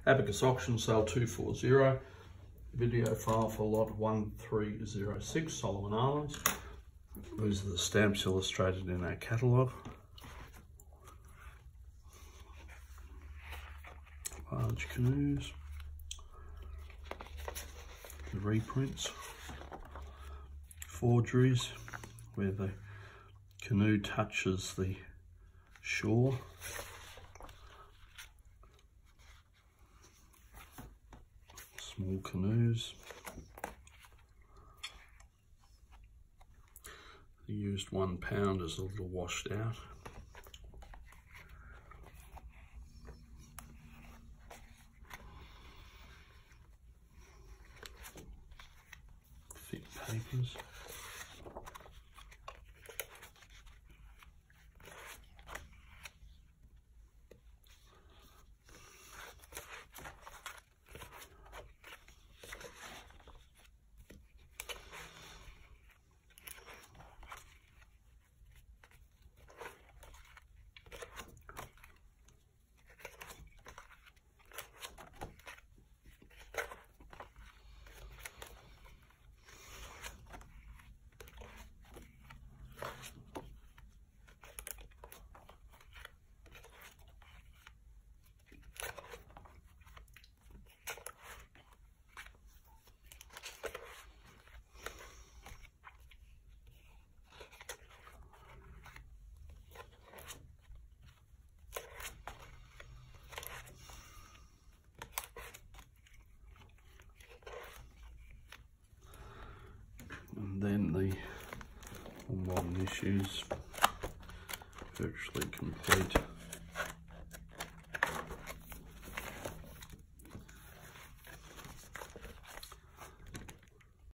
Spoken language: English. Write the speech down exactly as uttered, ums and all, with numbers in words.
Abacus auction sale two four zero. Video file for lot one three zero six, Solomon Islands. These are the stamps illustrated in our catalogue. Large canoes. The reprints. Forgeries, where the canoe touches the shore. Small canoes. The used one pound is a little washed out. Thick papers. And then the modern issues, virtually complete.